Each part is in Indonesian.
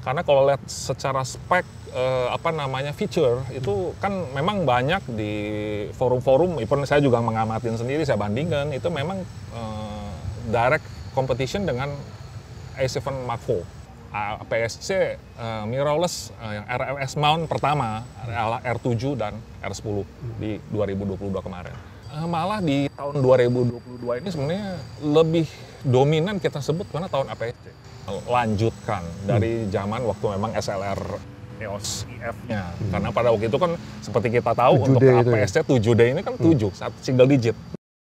Karena kalau lihat secara spek, feature itu kan memang banyak di forum-forum, even saya juga mengamatin sendiri, saya bandingkan, itu memang direct competition dengan A7 Mark IV. APS-C mirrorless yang RFS mount pertama adalah R7 dan R10 di 2022 kemarin. Malah di tahun 2022 ini sebenarnya lebih dominan kita sebut karena tahun APS-C. Lanjutkan dari zaman waktu memang SLR EOS EF-nya. Karena pada waktu itu kan seperti kita tahu untuk APS-C 7D ini kan 7, single digit.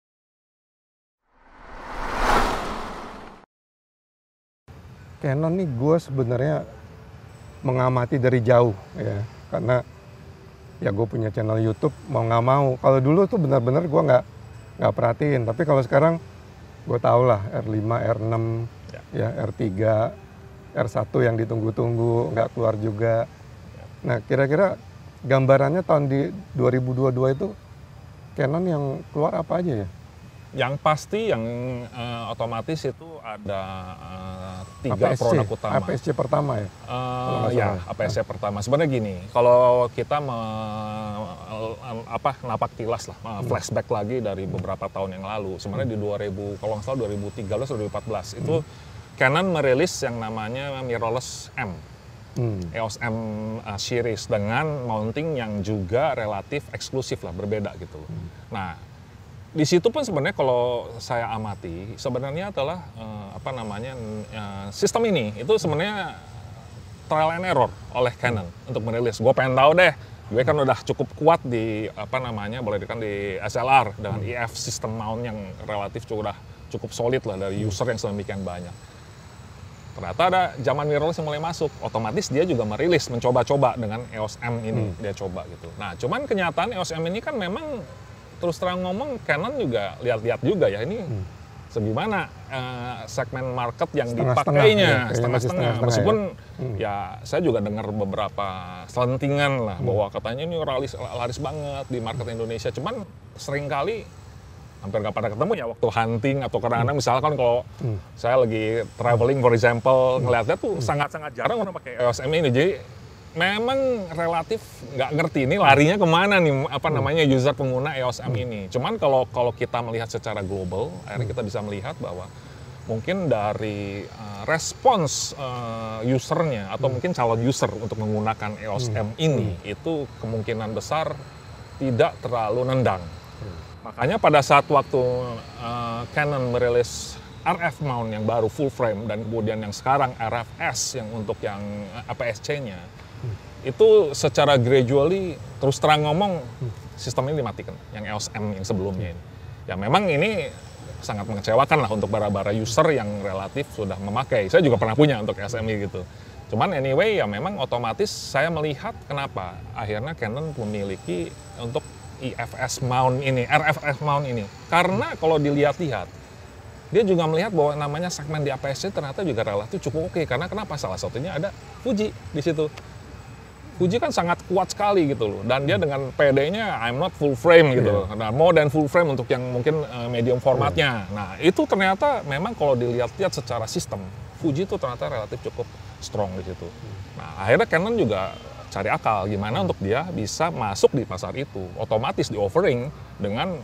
Canon nih gue sebenarnya mengamati dari jauh ya, karena ya gue punya channel YouTube mau nggak mau. Kalau dulu tuh benar-benar gue nggak perhatiin, tapi kalau sekarang gue tau lah R5, R6, ya R3, R1 yang ditunggu-tunggu nggak keluar juga. Nah kira-kira gambarannya tahun di 2022 itu Canon yang keluar apa aja ya? Yang pasti yang otomatis itu ada 3 produk utama. APS-C pertama ya? Ya, APS-C pertama. Sebenarnya gini, kalau kita napak tilas lah, flashback lagi dari beberapa tahun yang lalu. Sebenarnya di 2000, kalau nggak salah 2013 2014 itu Canon merilis yang namanya mirrorless M. EOS M series dengan mounting yang juga relatif eksklusif lah, berbeda gitu. Nah, di situ pun sebenarnya kalau saya amati sebenarnya adalah sistem ini itu sebenarnya trial and error oleh Canon untuk merilis. Gue pengen tahu deh, gue kan udah cukup kuat di boleh dikatakan di SLR dengan EF sistem mount yang relatif udah cukup solid lah dari user yang sedemikian banyak. Ternyata ada zaman mirrorless yang mulai masuk, otomatis dia juga merilis, mencoba-coba dengan EOS M ini dia coba gitu. Nah, cuman kenyataan EOS M ini kan memang terus terang ngomong Canon juga lihat-lihat juga ya ini segimana segmen market yang dipakainya setengah-setengah. Meskipun ya saya juga dengar beberapa selentingan lah bahwa katanya ini laris banget di market Indonesia. Cuman seringkali hampir nggak pada ketemu ya waktu hunting atau kadang-kadang misalkan kalau saya lagi traveling for example ngeliatnya tuh sangat-sangat jarang orang pakai EOS M ini. Jadi memang relatif nggak ngerti ini larinya kemana nih user pengguna EOS M ini. Cuman kalau kita melihat secara global, akhirnya kita bisa melihat bahwa mungkin dari respons usernya atau mungkin calon user untuk menggunakan EOS M ini itu kemungkinan besar tidak terlalu nendang. Makanya pada saat waktu Canon merilis RF mount yang baru full frame dan kemudian yang sekarang RFS yang untuk yang APS-C-nya itu secara gradually terus terang ngomong sistem ini dimatikan yang EOS M yang sebelumnya ini. Ya memang ini sangat mengecewakan lah untuk bara-bara user yang relatif sudah memakai. Saya juga pernah punya untuk EOS M gitu. Cuman anyway ya memang otomatis saya melihat kenapa akhirnya Canon memiliki untuk EFS mount ini, RFS mount ini. Karena kalau dilihat-lihat dia juga melihat bahwa namanya segmen di APS-C ternyata juga relatif cukup oke. Karena kenapa? Salah satunya ada Fuji di situ. Fuji kan sangat kuat sekali gitu loh, dan dia dengan PD-nya I'm not full frame gitu loh, nah more than full frame untuk yang mungkin medium formatnya. Nah itu ternyata memang kalau dilihat-lihat secara sistem, Fuji itu ternyata relatif cukup strong di situ. Nah akhirnya Canon juga cari akal gimana untuk dia bisa masuk di pasar itu, otomatis di offering dengan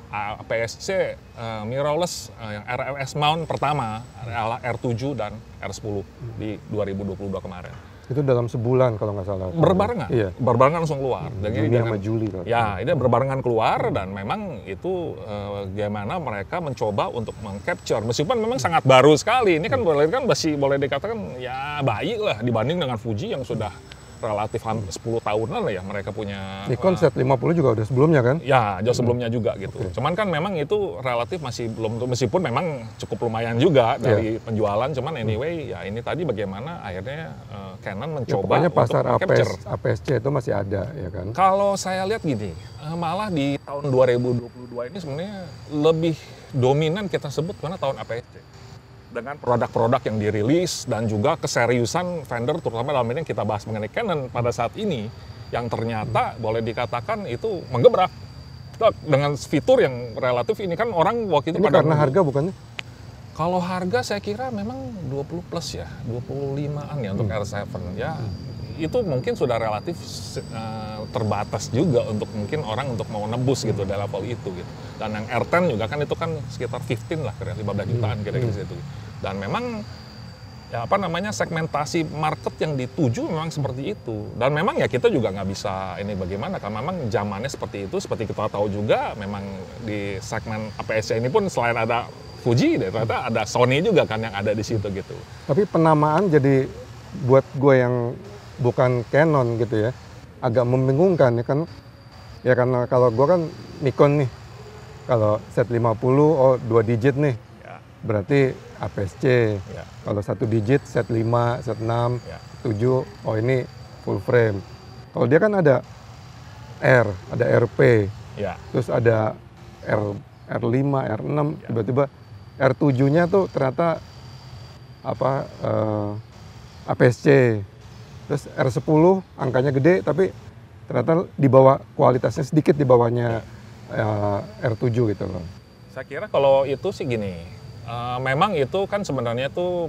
APS-C mirrorless yang RFS mount pertama adalah R7 dan R10 di 2022 kemarin. Itu dalam sebulan kalau nggak salah. Berbarengan, berbarengan langsung keluar. Juni sama Juli. Ya, ini berbarengan keluar dan memang itu gimana mereka mencoba untuk meng-capture. Meskipun memang sangat baru sekali. Ini kan masih boleh dikatakan ya bayi lah dibanding dengan Fuji yang sudah relatif 10 tahunan lah ya mereka punya. Nikon Z50 juga udah sebelumnya kan? Ya, jauh sebelumnya juga gitu. Cuman kan memang itu relatif masih belum, meskipun memang cukup lumayan juga dari penjualan. Cuman anyway, ya ini tadi bagaimana akhirnya Canon mencoba pokoknya pasar untuk capture. APS-C itu masih ada ya kan? Kalau saya lihat gini, malah di tahun 2022 ini sebenarnya lebih dominan kita sebut karena tahun APS-C. Dengan produk-produk yang dirilis dan juga keseriusan vendor, terutama dalam ini yang kita bahas mengenai Canon pada saat ini, yang ternyata boleh dikatakan itu menggebrak dengan fitur yang relatif ini kan orang waktu itu ini karena harga bukannya? Kalau harga saya kira memang 20 plus ya, 25-an ya untuk R7 ya. Itu mungkin sudah relatif terbatas juga untuk mungkin orang untuk mau nebus gitu di level itu gitu. Dan yang R10 juga kan itu kan sekitar 15 lah, kira 15 jutaan kira-kira situ. Dan memang ya apa namanya segmentasi market yang dituju memang seperti itu. Dan memang ya kita juga nggak bisa ini bagaimana, karena memang zamannya seperti itu. Seperti kita tahu juga memang di segmen APS-C ini pun selain ada Fuji, ternyata ada Sony juga kan yang ada di situ gitu. Tapi penamaan jadi buat gue yang bukan Canon gitu ya, agak membingungkan ya kan. Ya karena kalau gue kan Nikon nih, kalau Z50 oh 2 digit nih, Ya. berarti APS-C. Ya. Kalau 1 digit Z5, Z6, Ya. 7, oh ini full frame. Kalau dia kan ada R, ada RP, Ya. terus ada R5, R6, Ya. tiba-tiba R7-nya tuh ternyata apa APS-C. Terus R10 angkanya gede tapi ternyata di bawah, kualitasnya sedikit di bawahnya R7 gitu loh. Saya kira kalau itu sih gini, memang itu kan sebenarnya tuh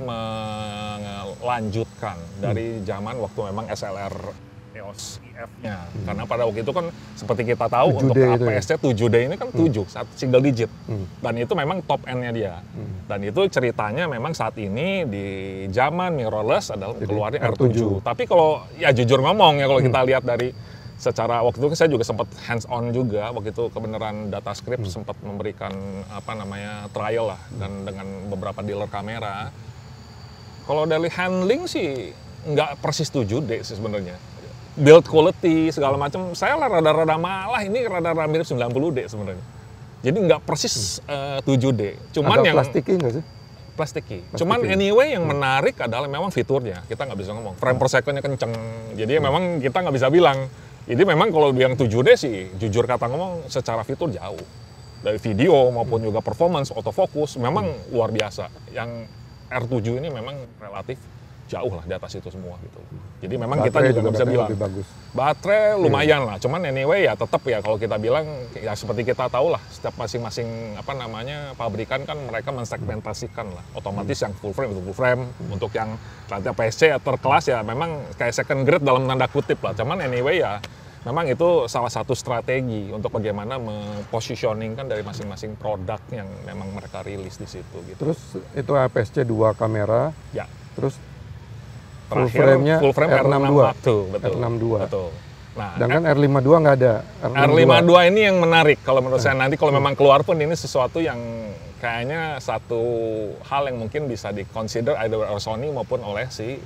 melanjutkan dari zaman waktu memang SLR EOS IF-nya. Karena pada waktu itu kan seperti kita tahu 7D untuk APS-C 7D ini kan 7, single digit. Dan itu memang top end-nya dia. Dan itu ceritanya memang saat ini di zaman mirrorless adalah keluarnya R7. Tapi kalau ya jujur ngomong ya kalau kita lihat dari secara waktu itu saya juga sempat hands on juga waktu itu kebenaran DataScript sempat memberikan apa namanya trial lah dan dengan beberapa dealer kamera. Kalau dari handling sih nggak persis 7D sih sebenarnya. Build quality segala macam saya lah rada-rada malah ini rada-rada mirip 90D sebenarnya. Jadi nggak persis 7D. Cuman Agak yang plastiki nggak sih? plastiki. Cuman anyway yang menarik adalah memang fiturnya. Kita nggak bisa ngomong. Frame per second-nya kenceng. Jadi memang kita nggak bisa bilang. Jadi memang kalau yang 7D sih, jujur kata ngomong, secara fitur jauh. Dari video maupun juga performance, autofocus, memang luar biasa. Yang R7 ini memang relatif jauh lah di atas itu semua gitu. Jadi memang Baterai kita juga nggak bisa bilang. lebih bagus. Baterai lumayan lah, cuman anyway ya tetap ya kalau kita bilang ya seperti kita tahu lah setiap masing-masing apa namanya pabrikan kan mereka mensegmentasikan lah. Otomatis yang full frame itu full frame, untuk yang nanti APS-C ya terkelas ya memang kayak second grade dalam tanda kutip lah. Cuman anyway ya memang itu salah satu strategi untuk bagaimana mempositioningkan dari masing-masing produk yang memang mereka rilis di situ gitu. Terus itu APS-C 2 kamera, Ya. terus full Terakhir, frame-nya full frame R62. betul. R62. Betul. Nah, Sedangkan R52 nggak ada. R52 ini yang menarik kalau menurut saya nanti kalau memang keluar pun ini sesuatu yang kayaknya satu hal yang mungkin bisa di-consider either oleh Sony maupun oleh si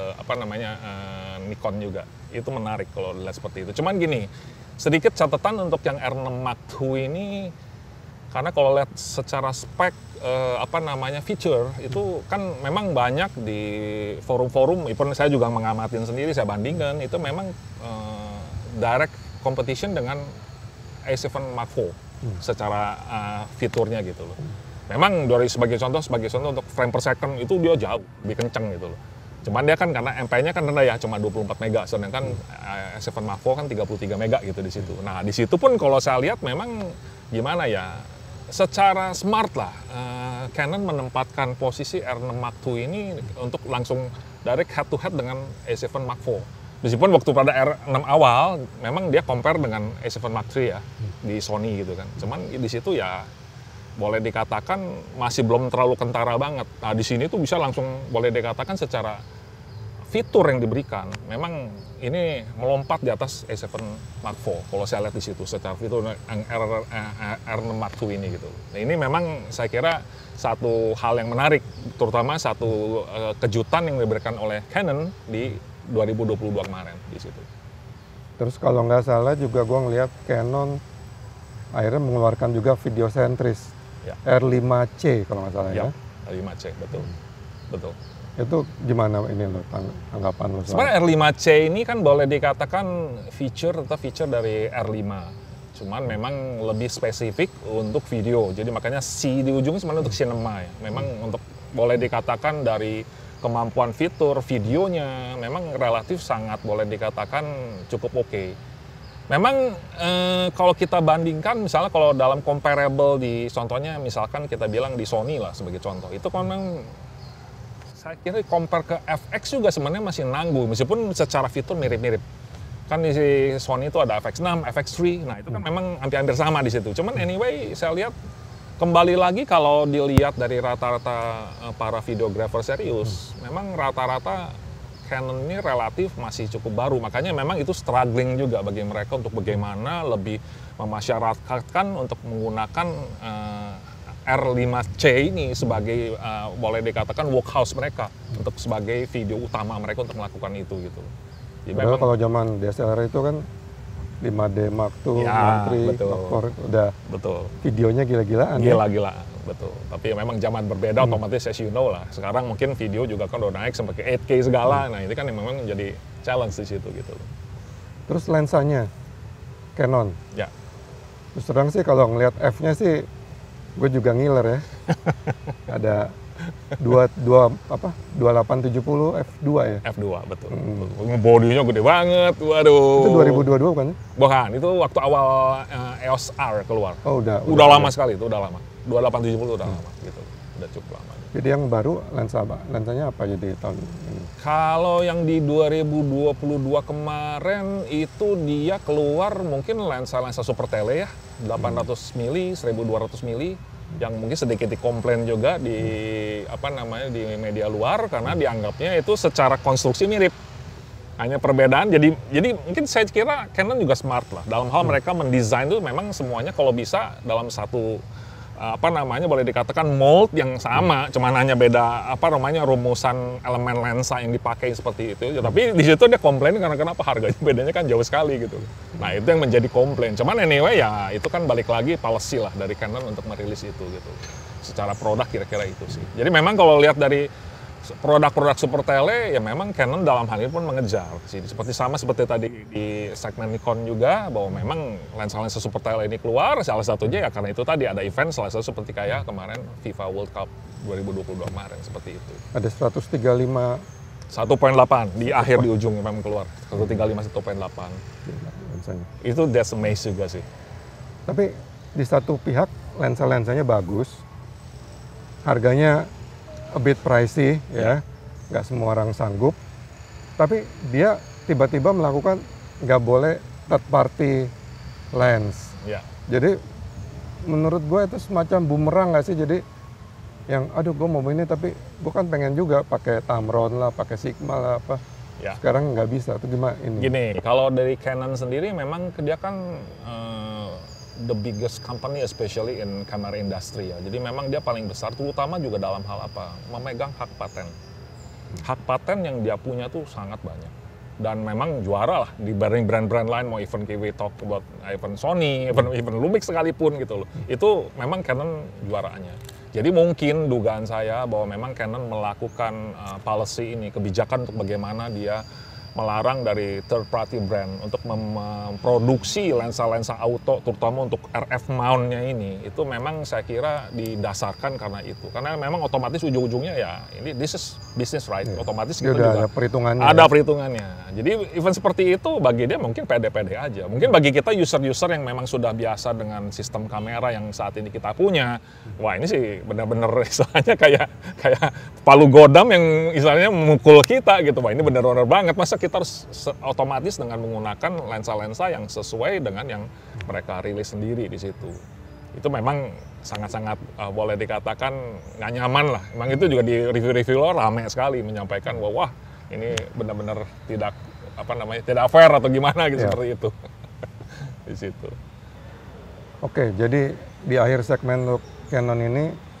Nikon juga. Itu menarik kalau dilihat seperti itu. Cuman gini, sedikit catatan untuk yang R6 Mark II ini karena kalau lihat secara spek feature itu kan memang banyak di forum-forum, even saya juga mengamatin sendiri, saya bandingkan itu memang direct competition dengan A7 Mark IV secara fiturnya gitu loh. Memang dari sebagai contoh untuk frame per second itu dia jauh lebih kenceng gitu loh. Cuman dia kan karena MP-nya kan rendah ya, cuma 24 mega, sedangkan A7 Mark IV kan 33 mega gitu di situ. Nah, di situ pun kalau saya lihat memang gimana ya, secara smart lah Canon menempatkan posisi R6 Mark II ini untuk langsung direct head to head dengan A7 Mark IV. Meskipun waktu pada R6 awal memang dia compare dengan A7 Mark III ya di Sony gitu kan. Cuman di situ ya boleh dikatakan masih belum terlalu kentara banget. Nah, di sini tuh bisa langsung boleh dikatakan secara fitur yang diberikan memang ini melompat di atas A7 Mark IV kalau saya lihat di situ secara fitur yang R6 Mark II ini gitu. Nah, ini memang saya kira satu hal yang menarik, terutama satu kejutan yang diberikan oleh Canon di 2022 kemarin di situ. Terus kalau nggak salah juga gue ngeliat Canon akhirnya mengeluarkan juga video sentris Ya. R5C kalau nggak salah ya. R5C betul. Betul. Itu gimana ini lo tanggapan lo? Sebenarnya R5C ini kan boleh dikatakan feature dari R5. Cuman memang lebih spesifik untuk video. Jadi makanya C di ujung sebenarnya untuk cinema ya. Memang untuk boleh dikatakan dari kemampuan fitur videonya memang relatif sangat boleh dikatakan cukup oke. Memang kalau kita bandingkan, misalnya kalau dalam comparable di contohnya, misalkan kita bilang di Sony lah sebagai contoh, itu kan memang saya kira compare ke FX juga sebenarnya masih nanggung, meskipun secara fitur mirip-mirip. Kan di Sony itu ada FX6, FX3, nah itu kan memang hampir-hampir sama di situ. Cuman anyway, saya lihat kembali lagi kalau dilihat dari rata-rata para videographer serius, memang rata-rata Canon ini relatif masih cukup baru, makanya memang itu struggling juga bagi mereka untuk bagaimana lebih memasyarakatkan untuk menggunakan R5C ini sebagai boleh dikatakan workhorse mereka untuk sebagai video utama mereka untuk melakukan itu gitu. Jadi Padahal kalau zaman DSLR itu kan 5D Mark II, Ya, Mark III, betul. Mark IV, udah betul, videonya gila-gilaan ya. gila-gilaan, betul. Tapi memang zaman berbeda, otomatis as you know lah. Sekarang mungkin video juga kan udah naik sampai ke 8K segala. Nah ini kan yang memang menjadi challenge di situ gitu. Terus lensanya Canon. Ya, Terus terang sih kalau ngelihat F-nya sih gue juga ngiler ya. Ada 2870 F2 ya. F2 betul. Bodinya gede banget, waduh. Itu 2022 bukan? Bukan, itu waktu awal EOS R keluar. Oh udah. Udah lama sekali itu, udah lama. 2870 udah lama gitu. Udah cukup lama. Jadi yang baru lensa apa? Lensanya apa jadi tahun ini? Kalau yang di 2022 kemarin itu dia keluar mungkin lensa-lensa super tele ya, 800 mili, 1200 mili, yang mungkin sedikit dikomplain juga di di media luar karena dianggapnya itu secara konstruksi mirip. Hanya perbedaan, jadi mungkin saya kira Canon juga smart lah dalam hal mereka mendesain itu memang semuanya kalau bisa dalam satu boleh dikatakan mold yang sama, cuman hanya beda rumusan elemen lensa yang dipakai seperti itu. Tapi di situ dia komplain karena kenapa harganya bedanya kan jauh sekali gitu. Nah itu yang menjadi komplain. Cuman anyway ya itu kan balik lagi policy lah dari Canon untuk merilis itu gitu. Secara produk kira-kira itu sih. Jadi memang kalau lihat dari produk-produk super tele ya memang Canon dalam hal ini pun mengejar sih. Seperti tadi di segmen Nikon juga bahwa memang lensa-lensa super tele ini keluar salah satunya ya karena itu tadi ada event salah satu seperti kayak kemarin FIFA World Cup 2022 kemarin seperti itu. Ada 135 1.8 di akhir di ujung memang keluar 135 1.8 lensanya. itu that's amazing juga sih. Tapi di satu pihak lensa-lensanya bagus, harganya a bit pricey ya, nggak semua orang sanggup. Tapi dia tiba-tiba melakukan nggak boleh third party lens. Ya. Jadi menurut gue itu semacam bumerang nggak sih? Jadi yang aduh gue mau ini tapi gue kan pengen juga pakai Tamron lah, pakai Sigma lah apa. Ya. Sekarang nggak bisa. Itu gimana ini? Gini, kalau dari Canon sendiri memang dia kan the biggest company especially in camera industry ya. Jadi memang dia paling besar terutama juga dalam hal apa? Memegang hak paten. Hak paten yang dia punya tuh sangat banyak. Dan memang juara lah dibanding brand-brand lain, mau even we talk about even Sony, even Lumix sekalipun gitu loh. Itu memang Canon juaraannya. Jadi mungkin dugaan saya bahwa memang Canon melakukan policy ini, kebijakan untuk bagaimana dia melarang dari third party brand untuk memproduksi lensa-lensa auto terutama untuk RF mount-nya ini itu memang saya kira didasarkan karena itu karena memang otomatis ujung-ujungnya ya ini this is business right otomatis Dia kita udah juga ada perhitungannya. ada perhitungannya jadi event seperti itu bagi dia mungkin pede-pede aja mungkin bagi kita user-user yang memang sudah biasa dengan sistem kamera yang saat ini kita punya wah ini sih benar-benar istilahnya kayak palu godam yang istilahnya memukul kita gitu wah ini benar-benar banget masa kita harus otomatis dengan menggunakan lensa-lensa yang sesuai dengan yang mereka rilis sendiri di situ. Itu memang sangat-sangat boleh dikatakan nggak nyaman lah. Memang itu juga di review-review lo rame sekali menyampaikan bahwa wah ini benar-benar tidak tidak fair atau gimana gitu seperti itu di situ. Oke, jadi di akhir segmen untuk Canon ini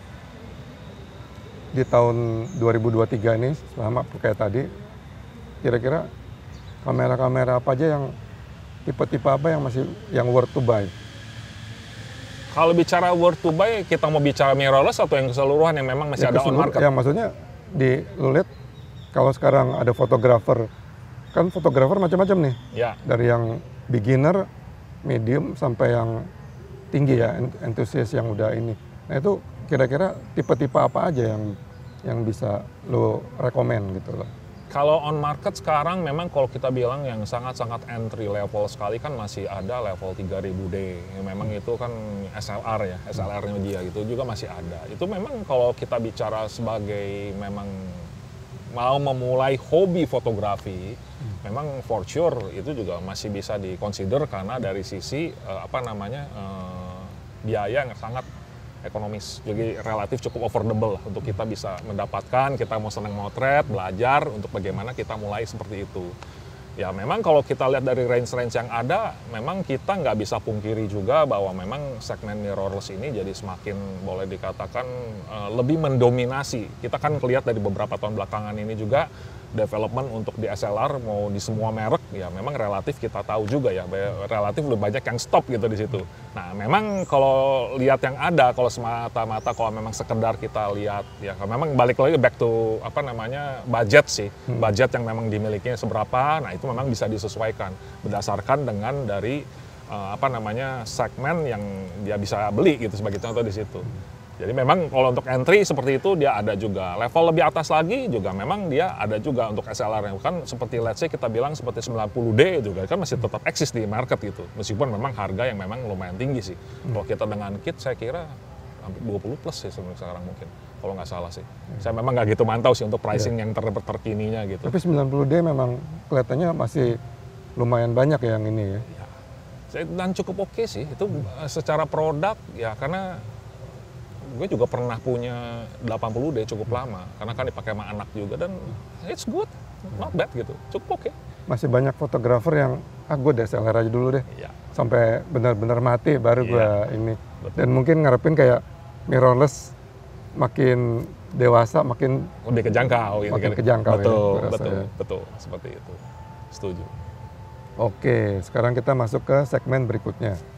di tahun 2023 ini selama kayak tadi kira-kira kamera-kamera apa aja yang tipe-tipe apa yang masih yang worth to buy? Kalau bicara worth to buy, kita mau bicara mirrorless atau yang keseluruhan yang memang masih ada on market? Ya maksudnya lu lihat kalau sekarang ada fotografer, kan fotografer macam-macam nih. Ya. Dari yang beginner, medium sampai yang tinggi ya, entusias yang udah ini. Nah itu kira-kira tipe-tipe apa aja yang bisa lo rekomen gitu loh? Kalau on market sekarang memang kalau kita bilang yang sangat-sangat entry level sekali kan masih ada level 3000D. Memang itu kan SLR ya, SLR-nya dia gitu juga masih ada. Itu memang kalau kita bicara sebagai memang mau memulai hobi fotografi, memang for sure itu juga masih bisa di-consider karena dari sisi biaya yang sangat ekonomis, jadi relatif cukup affordable lah untuk kita bisa mendapatkan, kita mau senang motret, belajar untuk bagaimana kita mulai seperti itu. Ya memang kalau kita lihat dari range-range yang ada, memang kita nggak bisa pungkiri juga bahwa memang segmen mirrorless ini jadi semakin boleh dikatakan lebih mendominasi. Kita kan lihat dari beberapa tahun belakangan ini juga development untuk di SLR mau di semua merek ya memang relatif kita tahu juga ya relatif lebih banyak yang stop gitu di situ. Nah memang kalau lihat yang ada kalau semata-mata kalau memang sekedar kita lihat ya memang balik lagi back to budget sih budget yang memang dimilikinya seberapa. Nah itu memang bisa disesuaikan berdasarkan dengan dari segmen yang dia bisa beli gitu sebagai contoh di situ. Jadi memang kalau untuk entry seperti itu dia ada juga. Level lebih atas lagi juga memang dia ada juga untuk SLR yang kan seperti let's say kita bilang seperti 90D juga kan masih tetap eksis di market gitu. Meskipun memang harga yang memang lumayan tinggi sih. Kalau kita dengan kit saya kira hampir 20 plus sih sekarang mungkin. Kalau nggak salah sih. Saya memang nggak gitu mantau sih untuk pricing yang terkininya gitu. Tapi 90D memang kelihatannya masih lumayan banyak ya yang ini ya. Dan cukup oke sih. Itu secara produk ya karena gue juga pernah punya 80D cukup lama karena kan dipakai sama anak juga dan it's good, not bad gitu, cukup oke. Masih banyak fotografer yang gue DSLR aja dulu deh, sampai benar-benar mati baru gue ini. Betul. Dan mungkin ngarepin kayak mirrorless makin dewasa makin lebih kejangkau gitu. Makin kejangkau betul seperti itu, setuju. Oke, sekarang kita masuk ke segmen berikutnya.